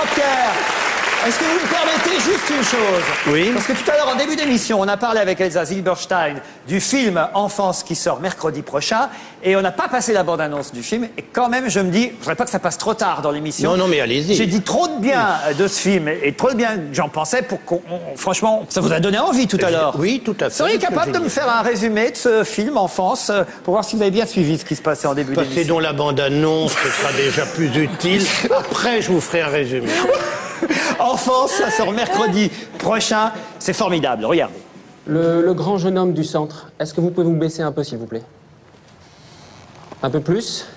Jean-Pierre, est-ce que vous me permettez juste une chose? Oui. Parce que tout à l'heure, en début d'émission, on a parlé avec Elsa Zilberstein du film Enfance qui sort mercredi prochain. Et on n'a pas passé la bande-annonce du film. Et quand même, je me dis, je ne voudrais pas que ça passe trop tard dans l'émission. Non, non, mais allez-y. J'ai dit trop de bien de ce film et trop de bien que j'en pensais pour qu'on... Franchement, ça vous a donné envie tout à l'heure. Oui, tout à fait. Seriez capable de me faire un résumé de ce film Enfance pour voir si vous avez bien suivi ce qui se passait en début d'émission? Passez donc la bande-annonce, ce sera déjà plus utile. Après, je vous ferai un résumé. Enfance, ça sort mercredi prochain. C'est formidable, regardez. Le grand jeune homme du centre, est-ce que vous pouvez vous baisser un peu, s'il vous plaît? Un peu plus?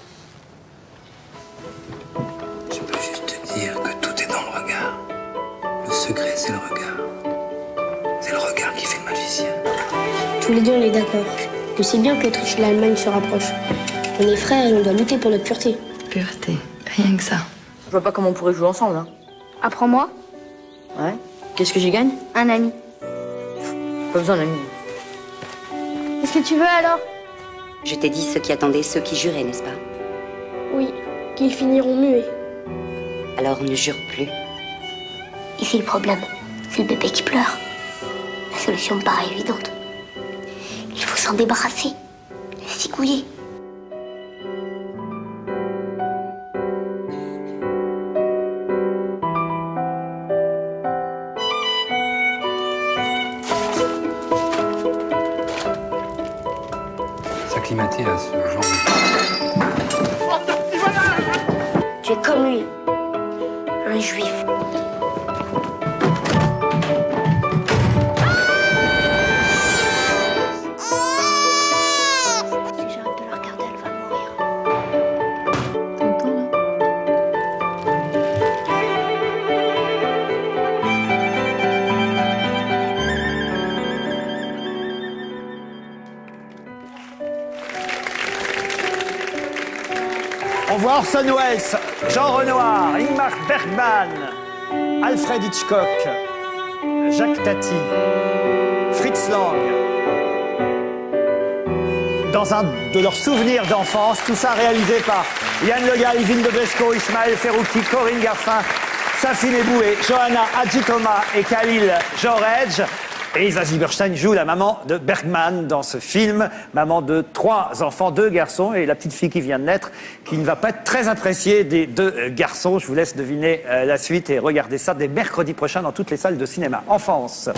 Je peux juste te dire que tout est dans le regard. Le secret, c'est le regard. C'est le regard qui fait le magicien. Tous les deux, on est d'accord. On sait bien que l'Autriche et l'Allemagne se rapprochent. On est frères et on doit lutter pour notre pureté. Pureté, rien que ça. Je vois pas comment on pourrait jouer ensemble, hein. Apprends-moi. Ouais. Qu'est-ce que j'y gagne? Un ami. Pas besoin d'amis. Qu'est-ce que tu veux alors? Je t'ai dit ceux qui attendaient, ceux qui juraient, n'est-ce pas? Oui, qu'ils finiront muets. Alors ne jure plus. Ici, le problème, c'est le bébé qui pleure. La solution me paraît évidente. Il faut s'en débarrasser. Zigouiller. S'acclimater à ce genre de... Tu es comme lui. Un juif. Si j'arrête de la regarder, elle va mourir. T'entends là? On voit Orson Welles, Jean Renoir, Ingmar Bergman, Alfred Hitchcock, Jacques Tati, Fritz Lang. Dans un de leurs souvenirs d'enfance, tout ça réalisé par Yann Le Gall, Yvine de Besco, Ismaël Ferrouki, Corinne Garfin, Safine Eboué, Johanna Hadjitoma et Khalil Jorej. Et Elsa Zilberstein joue la maman de Bergman dans ce film, maman de 3 enfants, 2 garçons, et la petite fille qui vient de naître, qui ne va pas être très appréciée des 2 garçons. Je vous laisse deviner la suite et regarder ça dès mercredi prochain dans toutes les salles de cinéma. Enfance.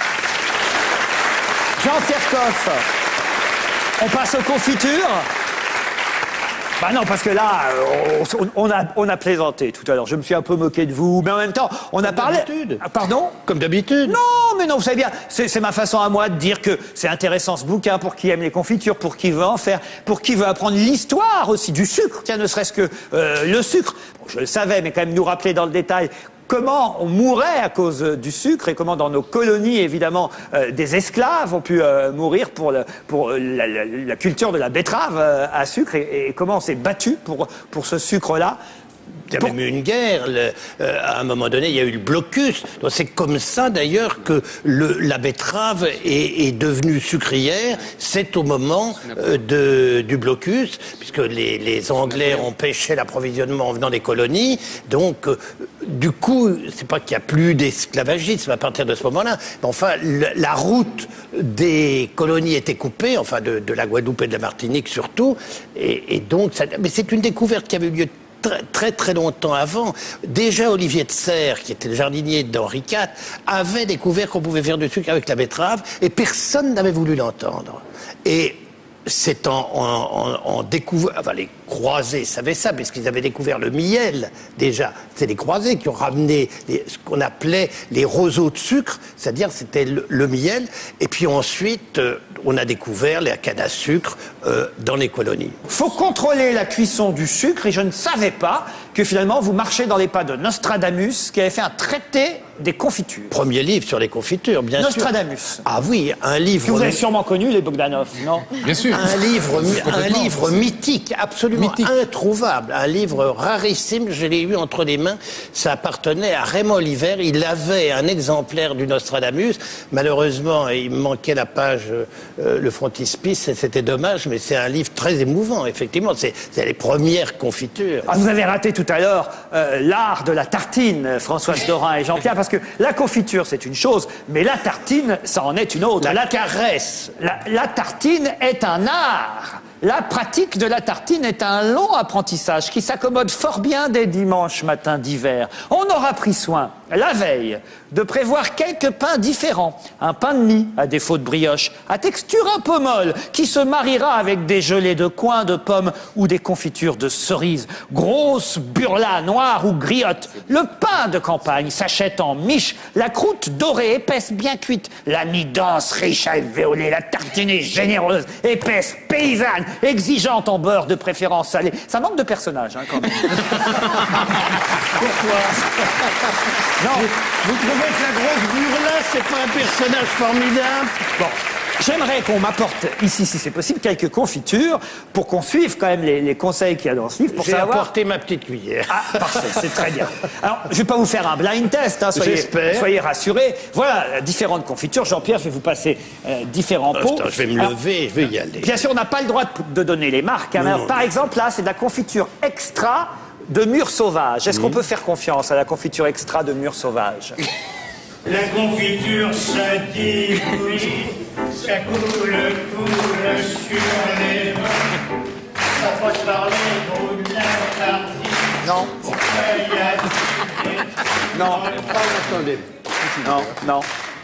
Jean-Pierre Coff. On passe aux confitures. Bah non, parce que là, on a plaisanté tout à l'heure. Je me suis un peu moqué de vous, mais en même temps, on a parlé... Pardon? Comme d'habitude. Non, mais non, vous savez bien, c'est ma façon à moi de dire que c'est intéressant ce bouquin pour qui aime les confitures, pour qui veut en faire, pour qui veut apprendre l'histoire aussi du sucre. Tiens, ne serait-ce que le sucre. Bon, je le savais, mais quand même nous rappeler dans le détail comment on mourait à cause du sucre et comment dans nos colonies, évidemment, des esclaves ont pu mourir pour la culture de la betterave à sucre et comment on s'est battu pour ce sucre-là. Il y a même eu une guerre. À un moment donné, il y a eu le blocus. C'est comme ça, d'ailleurs, que la betterave est devenue sucrière. C'est au moment du blocus, puisque les Anglais empêchaient l'approvisionnement en venant des colonies. Donc, du coup, c'est pas qu'il n'y a plus d'esclavagisme à partir de ce moment-là. Mais enfin, la route des colonies était coupée, enfin, de la Guadeloupe et de la Martinique surtout. Et donc, mais c'est une découverte qui avait eu lieu très longtemps avant. Déjà, Olivier de Serres, qui était le jardinier d'Henri IV, avait découvert qu'on pouvait faire du sucre avec la betterave et personne n'avait voulu l'entendre. Et c'est en découvrant... Enfin, les croisés savaient ça, puisqu'ils avaient découvert le miel, déjà. C'est les croisés qui ont ramené ce qu'on appelait les roseaux de sucre, c'est-à-dire c'était le miel. Et puis ensuite, on a découvert la canne à sucre dans les colonies. Faut contrôler la cuisson du sucre, et je ne savais pas que finalement vous marchez dans les pas de Nostradamus, qui avait fait un traité des confitures. Premier livre sur les confitures, bien sûr. Nostradamus. Ah oui, un livre... Que vous avez sûrement connu, les Bogdanov, non? Bien sûr. Un livre mythique, absolument absolument introuvable. Un livre rarissime, je l'ai eu entre les mains. Ça appartenait à Raymond Oliver. Il avait un exemplaire du Nostradamus. Malheureusement, il me manquait la page, le frontispice, c'était dommage, mais c'est un livre très émouvant, effectivement. C'est les premières confitures. Ah, vous avez raté tout à l'heure l'art de la tartine, Françoise Dorin et Jean-Pierre, parce que la confiture, c'est une chose, mais la tartine, ça en est une autre. La caresse. La tartine est un art. La pratique de la tartine est un long apprentissage qui s'accommode fort bien des dimanches matins d'hiver. On aura pris soin, la veille, de prévoir quelques pains différents. Un pain de mie, à défaut de brioche, à texture un peu molle, qui se mariera avec des gelées de coin, de pommes ou des confitures de cerises. Grosse burla noire ou griotte. Le pain de campagne s'achète en miche, la croûte dorée, épaisse, bien cuite. La mie dense, riche, alvéolée, la tartinée généreuse, épaisse, paysanne, exigeante en beurre de préférence salé. Ça manque de personnages, hein, quand même. Pourquoi? Non. Vous trouvez que la grosse burla, c'est pas un personnage formidable? Bon. J'aimerais qu'on m'apporte ici, si c'est possible, quelques confitures pour qu'on suive quand même les conseils qu'il y a dans ce livre. Pour J'ai savoir... apporté ma petite cuillère. Ah, parfait, c'est très bien. Alors, je vais pas vous faire un blind test, hein, soyez rassurés. Voilà, différentes confitures. Jean-Pierre, je vais vous passer différents pots. Attends, je vais me lever, je vais y aller. Bien sûr, on n'a pas le droit de donner les marques. Hein, alors, par exemple, là, c'est de la confiture extra de mûre sauvage. Est-ce qu'on peut faire confiance à la confiture extra de mûre sauvage? La confiture, ça débouille, ça coule sur les mains. Ça passe par les trous de la tartine. Non. Non. Attendez. Non, non.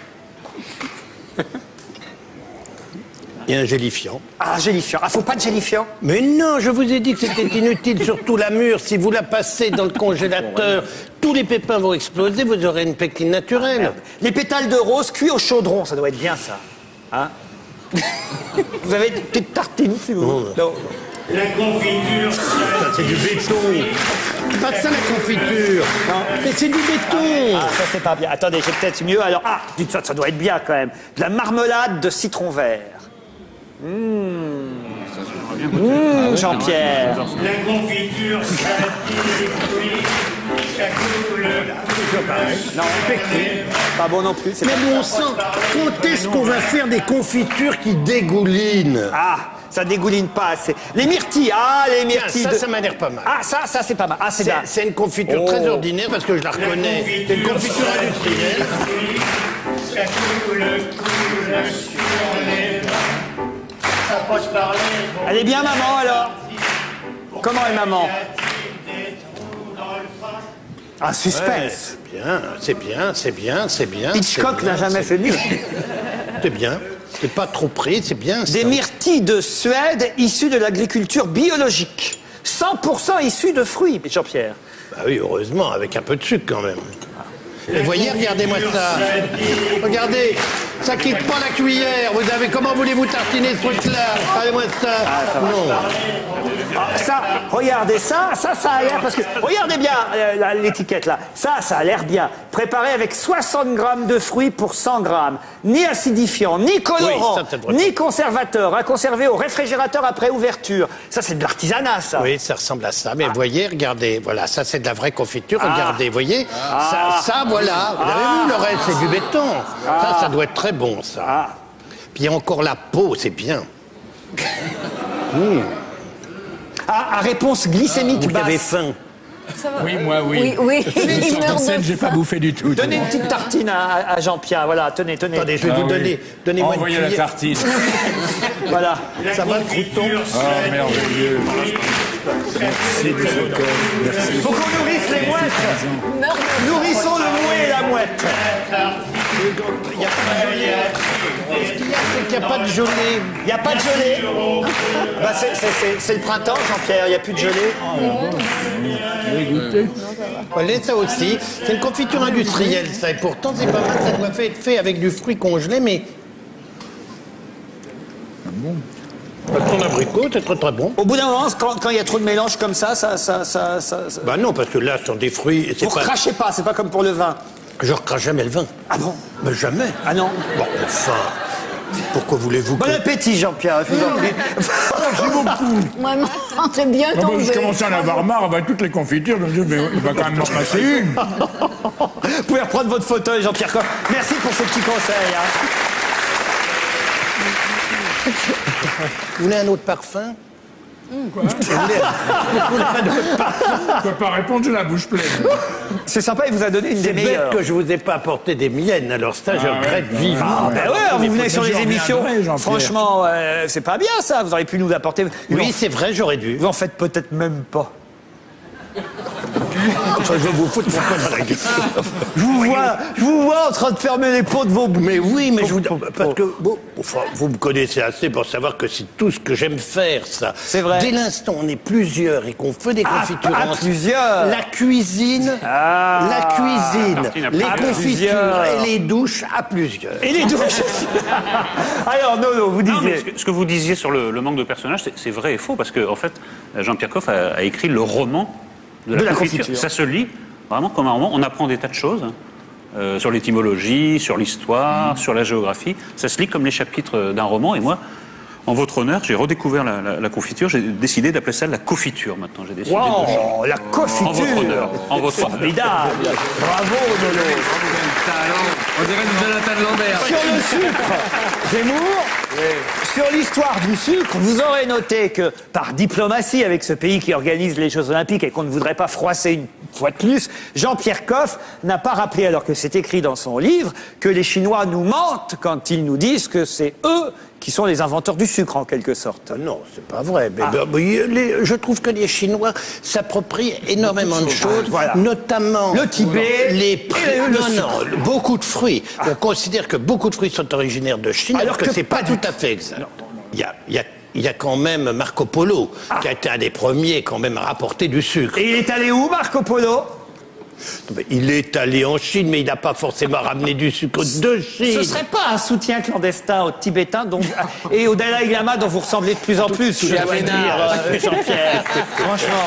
Il y a un gélifiant. Ah, gélifiant. Ah, faut pas de gélifiant? Mais non, je vous ai dit que c'était inutile, surtout la mûre. Si vous la passez dans le congélateur, tous les pépins vont exploser, vous aurez une pétine naturelle. Les pétales de rose cuits au chaudron, ça doit être bien ça. Hein? Vous avez des petites tartines, si vous voulez. Non. La confiture, Ça, c'est du béton. C'est pas ça la confiture. Mais c'est du béton. Ah, ça c'est pas bien. Attendez, j'ai peut-être mieux. Alors, ah, dites ça, ça doit être bien quand même. De la marmelade de citron vert. Jean-Pierre. la confiture, ça débouille, ça coule Non, pas bon non plus. c'est Mais pas- bon sang, quand est-ce qu'on va faire des confitures qui dégoulinent? Ah, ça dégouline pas assez. Les myrtilles, les myrtilles. Ça m'énerve pas mal. Ah, ça c'est pas mal. Ah, c'est bien. C'est une confiture très ordinaire parce que je la reconnais. C'est une confiture industrielle. ça coule sur les mains. Ça passe par les trous. Elle est bien, maman, alors? Comment est maman? Un suspense. C'est bien. Hitchcock n'a jamais fait mieux. C'est bien. C'est pas trop pris, c'est bien. Des myrtilles de Suède issues de l'agriculture biologique. 100% issues de fruits, Jean-Pierre. Bah oui, heureusement, avec un peu de sucre quand même. Et voyez, regardez-moi ça. Regardez, ça quitte pas la cuillère. Vous avez, comment voulez-vous tartiner ce truc-là? Regardez-moi ça. Non. Ah, ça, regardez ça a l'air, parce que, regardez bien l'étiquette là, ça a l'air bien. Préparé avec 60 grammes de fruits pour 100 grammes. Ni acidifiant, ni colorant, Oui, ça, ni conservateur, à conserver au réfrigérateur après ouverture. Ça, c'est de l'artisanat, ça. Oui, ça ressemble à ça. Mais voyez, regardez, voilà, ça c'est de la vraie confiture. Ah. Regardez, voyez, ça, voilà. Vous avez vu, le reste, c'est du béton. Ça doit être très bon, ça. Puis il y a encore la peau, c'est bien. À réponse glycémique Vous basse. avez faim. Oui, moi, oui. Oui, Je il sors meurt en scène, de j'ai pas bouffé du tout. Donnez une petite tartine à Jean-Pierre, voilà, tenez. Attendez, je vais vous donner. Donnez-moi une Envoyez la cuillère. tartine. Voilà. Ça va le crouton? Oh, merveilleux. Merci, monsieur Cohen. Merci. Faut qu'on nourrisse les mouettes. Nourrissons le mouet et la mouette. Il n'y a pas de gelée. Ce qu'il y a, c'est qu'il n'y a pas de gelée. Il n'y a pas de gelée. Bah, c'est le printemps, Jean-Pierre, il n'y a plus de gelée. Voilà, ça aussi. C'est une confiture industrielle, ça. Et pourtant, c'est pas mal. Ça doit être fait avec du fruit congelé, mais... Ton abricot, c'est très très bon. Au bout d'un moment, quand il y a trop de mélange comme ça. Bah non, parce que là, ce sont des fruits... Vous recrachez pas, c'est pas comme pour le vin. Je recrache jamais le vin. Ah bon? Mais jamais. Ah non? Bon, enfin... Pourquoi voulez-vous que... Bon appétit, Jean-Pierre, je vous en prie. Merci beaucoup. Maman, c'est bien Ah, tombé. je commençais à en avoir marre, toutes les confitures, je me dis, mais il va quand même m'en passer une. Vous pouvez reprendre votre fauteuil, Jean-Pierre Coff. Merci pour ces petits conseils. Hein. Vous voulez un autre parfum? Quoi? Je peux pas répondre, j'ai la bouche pleine. C'est sympa, il vous a donné une des C'est bête meilleures. que je vous ai pas apporté des miennes, alors ça, je regrette vivement. Ah, ben ouais, vous venez sur les émissions. Jean-Pierre. Franchement, c'est pas bien ça. Vous auriez pu nous apporter. Oui, c'est vrai, j'aurais dû. Vous en faites peut-être même pas. Enfin, je vais vous foutre mon poing dans la gueule. Je vous vois en train de fermer les pots de vos bouches. Mais oui, mais je vous... Parce que vous me connaissez assez pour savoir que c'est tout ce que j'aime faire, ça. C'est vrai. Dès l'instant où on est plusieurs et qu'on fait des confitures ensemble, plusieurs. la cuisine, les confitures plusieurs. et les douches à plusieurs. Et les douches. Alors, non, vous Non, mais disiez. ce que vous disiez sur le manque de personnages, c'est vrai et faux, parce que en fait, Jean-Pierre Coff a écrit le roman de la confiture. Ça se lit vraiment comme un roman. On apprend des tas de choses sur l'étymologie, sur l'histoire, sur la géographie. Ça se lit comme les chapitres d'un roman. Et moi, en votre honneur, j'ai redécouvert la confiture. J'ai décidé d'appeler ça la confiture maintenant. J'ai décidé Wow, la confiture. En votre honneur. En votre honneur. Formidable. Bravo, Nolo. On dirait une Jonathan Lambert. Sur le sucre, Zemmour, sur l'histoire du sucre, vous aurez noté que, par diplomatie avec ce pays qui organise les Jeux Olympiques et qu'on ne voudrait pas froisser une fois de plus, Jean-Pierre Coff n'a pas rappelé, alors que c'est écrit dans son livre, que les Chinois nous mentent quand ils nous disent que c'est eux qui sont les inventeurs du sucre, en quelque sorte. Non, c'est pas vrai. Mais je trouve que les Chinois s'approprient énormément de choses, voilà. Notamment le Tibet, beaucoup de fruits. On considère que beaucoup de fruits sont originaires de Chine, alors que c'est pas tout à fait exact. Il y a quand même Marco Polo, qui a été un des premiers quand même à rapporter du sucre. Et il est allé où, Marco Polo? Il est allé en Chine, mais il n'a pas forcément ramené du sucre de Chine. Ce serait pas un soutien clandestin aux Tibétains et au Dalai Lama dont vous ressemblez de plus en plus, je dois dire, Jean-Pierre. Franchement.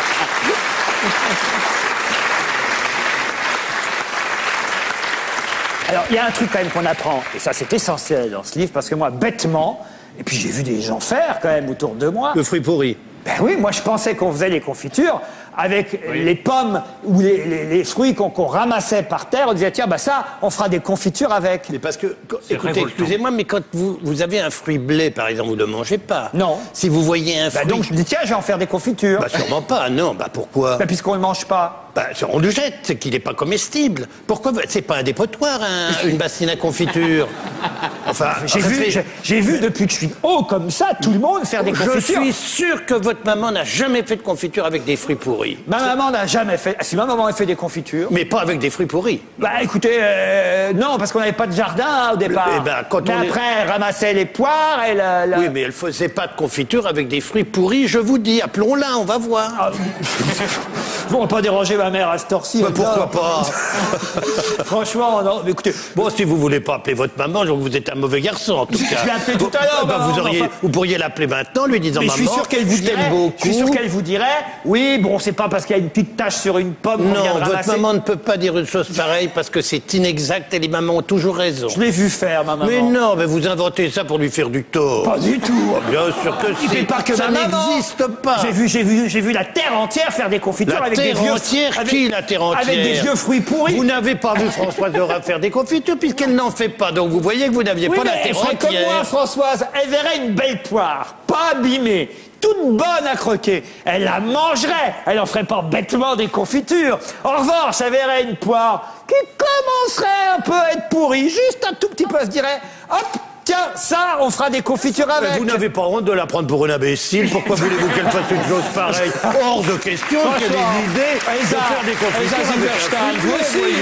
Alors, il y a un truc quand même qu'on apprend, et ça c'est essentiel dans ce livre, parce que moi, bêtement, et puis j'ai vu des gens faire quand même autour de moi. Le fruit pourri. Ben oui, moi je pensais qu'on faisait les confitures avec les pommes ou les fruits qu'on ramassait par terre. On disait, tiens, bah ça, on fera des confitures avec. Mais parce que, écoutez, excusez-moi, mais quand vous avez un fruit blé, par exemple, vous ne le mangez pas. Non. Si vous voyez un fruit... donc je dis, tiens, je vais en faire des confitures. Bah sûrement pas, non. Bah pourquoi? Bah puisqu'on ne le mange pas. Bah on le jette, c'est qu'il n'est pas comestible. Pourquoi? C'est pas un dépotoir, une bassine à confiture. Enfin, j'ai vu depuis que je suis haut comme ça, tout le monde faire des confitures. Je suis sûr que votre maman n'a jamais fait de confiture avec des fruits pourris. Ma maman n'a jamais fait... Si ma maman a fait des confitures... Mais pas avec des fruits pourris. Bah écoutez, non, parce qu'on n'avait pas de jardin au départ. Mais après, elle ramassait les poires et Oui, mais elle faisait pas de confiture avec des fruits pourris, je vous dis. Appelons-la, on va voir. Bon, on va pas déranger ma mère à cette heure-ci. Bah, pourquoi pas? Franchement, non, mais écoutez... Bon, si vous voulez pas appeler votre maman, donc vous êtes un mauvais garçon, en tout cas. Je l'ai appelé tout à l'heure. Bah, vous pourriez l'appeler maintenant, lui disant, mais maman, je suis sûr qu'elle vous dirait, beaucoup. Je suis sûr qu'elle vous dirait, oui, bon, c'est pas parce qu'il y a une petite tache sur une pomme qu'on vient de ramasser. Votre maman ne peut pas dire une chose pareille parce que c'est inexact et les mamans ont toujours raison. Je l'ai vu faire, ma maman. Mais non, mais vous inventez ça pour lui faire du tort. Pas du tout. Bien sûr que Il fait pas que ça n'existe pas. J'ai vu la terre entière faire des confitures avec des vieux... La terre entière? Avec des vieux fruits pourris. Vous n'avez pas vu Françoise Dora faire des confitures puisqu'elle n'en fait pas. Donc vous voyez que vous n'aviez pas la terre entière. Comme moi, Françoise, elle verrait une belle poire, pas abîmée, toute bonne à croquer. Elle la mangerait. Elle en ferait pas bêtement des confitures. En revanche, elle verrait une poire qui commencerait un peu à être pourrie, juste un tout petit peu, elle se dirait, hop, tiens, ça, on fera des confitures avec. Mais vous n'avez pas honte de la prendre pour une imbécile? Pourquoi voulez-vous qu'elle fasse une chose pareille? Hors de question qu'elle ait l'idée de faire des confitures avec vous aussi.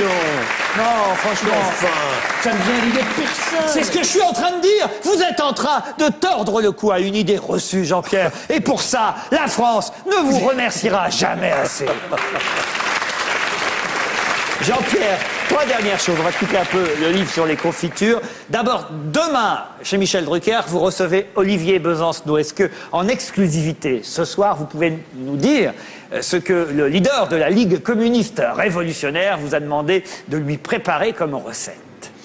Non, franchement, ça me vient l'idée de personne. C'est ce que je suis en train de dire. Vous êtes en train de tordre le cou à une idée reçue, Jean-Pierre. Et pour ça, la France ne vous remerciera jamais assez. Jean-Pierre, 3 dernières choses. On va expliquer un peu le livre sur les confitures. D'abord, demain, chez Michel Drucker, vous recevez Olivier Besancenot. Est-ce que, en exclusivité, ce soir, vous pouvez nous dire ce que le leader de la Ligue communiste révolutionnaire vous a demandé de lui préparer comme recette?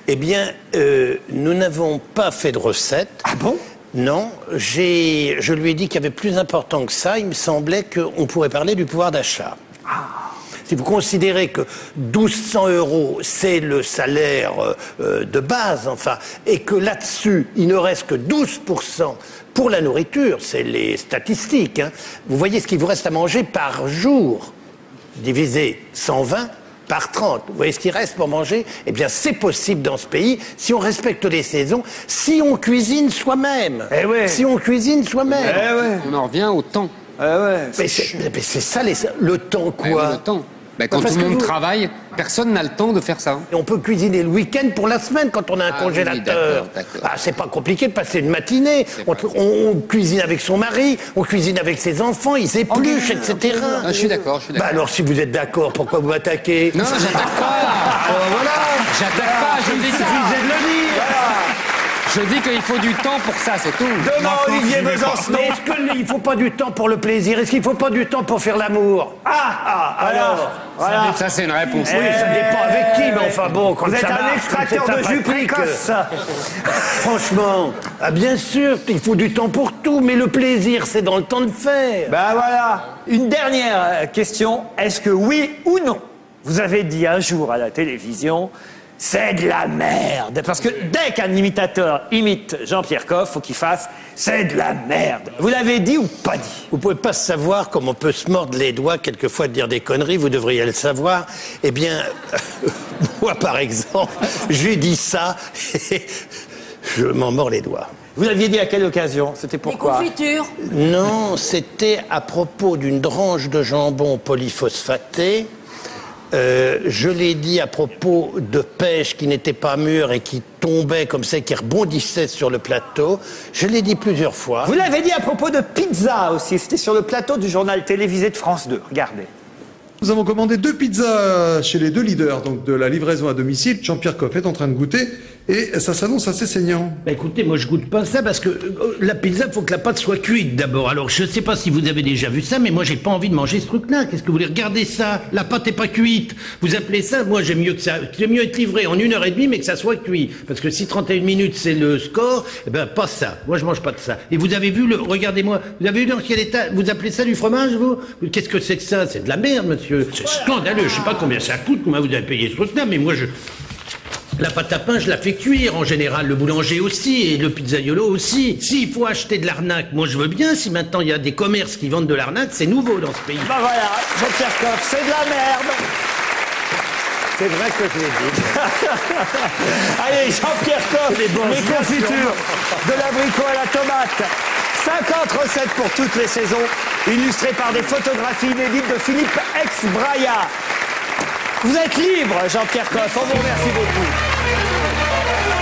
Eh bien, nous n'avons pas fait de recette. Ah bon? Non, je lui ai dit qu'il y avait plus important que ça. Il me semblait qu'on pourrait parler du pouvoir d'achat. Si vous considérez que 1 200 €, c'est le salaire de base, enfin, et que là-dessus, il ne reste que 12% pour la nourriture, c'est les statistiques, hein, vous voyez ce qu'il vous reste à manger par jour, divisé 120 par 30. Vous voyez ce qu'il reste pour manger? Eh bien, c'est possible dans ce pays si on respecte les saisons, si on cuisine soi-même. Eh ouais. Si on cuisine soi-même. Eh ouais. On en revient au temps. Mais c'est ça, le temps quoi? Le temps. Quand tout le monde travaille, personne n'a le temps de faire ça. Et on peut cuisiner le week-end pour la semaine quand on a un congélateur. Oui, d'accord. Ah, c'est pas compliqué de passer une matinée. On cuisine avec son mari, on cuisine avec ses enfants, ils épluchent, etc. Je suis d'accord, alors, si vous êtes d'accord, pourquoi vous m'attaquez? Non, j'attaque pas. Voilà. J'attaque pas, je dis Il ça. suffisait de le dire. Je dis qu'il faut du temps pour ça, c'est tout. Demain, Olivier Besancenot. Mais est-ce qu'il ne faut pas du temps pour le plaisir? Est-ce qu'il ne faut pas du temps pour faire l'amour? Alors Voilà. Ça, c'est une réponse. Oui, ça dépend avec qui, mais enfin bon, quand Vous êtes ça un marche, extracteur quand de c'est jus sympathique. précoce. Franchement, bien sûr, il faut du temps pour tout, mais le plaisir, c'est dans le temps de faire. Ben voilà. Une dernière question. Est-ce que oui ou non, vous avez dit un jour à la télévision, c'est de la merde? Parce que dès qu'un imitateur imite Jean-Pierre Coff, faut qu'il fasse c'est de la merde. Vous l'avez dit ou pas dit? Vous pouvez pas savoir comme on peut se mordre les doigts quelquefois de dire des conneries, vous devriez le savoir. Eh bien, moi par exemple, j'ai dit ça et je m'en mords les doigts. Vous l'aviez dit à quelle occasion? C'était pourquoi? Les confitures. Non, c'était à propos d'une tranche de jambon polyphosphaté. Je l'ai dit à propos de pêche qui n'était pas mûre et qui tombait comme ça, qui rebondissait sur le plateau. Je l'ai dit plusieurs fois. Vous l'avez dit à propos de pizza aussi. C'était sur le plateau du journal télévisé de France 2. Regardez. Nous avons commandé 2 pizzas chez les 2 leaders, donc de la livraison à domicile. Jean-Pierre Coff est en train de goûter et ça s'annonce assez saignant. Écoutez, moi je goûte pas ça parce que la pizza, faut que la pâte soit cuite d'abord. Alors je sais pas si vous avez déjà vu ça, mais moi j'ai pas envie de manger ce truc-là. Qu'est-ce que vous voulez? Regardez ça, la pâte est pas cuite. Vous appelez ça? Moi j'aime mieux que ça. J'aime mieux être livré en 1h30, mais que ça soit cuit. Parce que si 31 minutes c'est le score, eh ben pas ça. Moi je mange pas de ça. Et vous avez vu regardez-moi, vous avez vu dans quel état? Vous appelez ça du fromage, vous? Qu'est-ce que c'est que ça? C'est de la merde, monsieur. C'est scandaleux. Je sais pas combien ça coûte, combien vous avez payé ce truc-là, mais moi la pâte à pain, je la fais cuire en général, le boulanger aussi, et le pizzaiolo aussi. S'il faut acheter de l'arnaque, moi je veux bien, si maintenant il y a des commerces qui vendent de l'arnaque, c'est nouveau dans ce pays. Ben voilà, Jean-Pierre Coff, c'est de la merde. C'est vrai que je l'ai dit. Allez, Jean-Pierre Coff, les confitures, de l'abricot à la tomate. 50 recettes pour toutes les saisons, illustrées par des photographies inédites de Philippe Ex-Braya. Vous êtes libre, Jean-Pierre Coff, on vous remercie beaucoup.